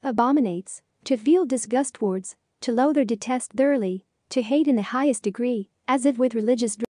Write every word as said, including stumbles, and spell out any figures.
Abominates. To feel disgust towards. To loathe or detest thoroughly. To hate in the highest degree, as if with religious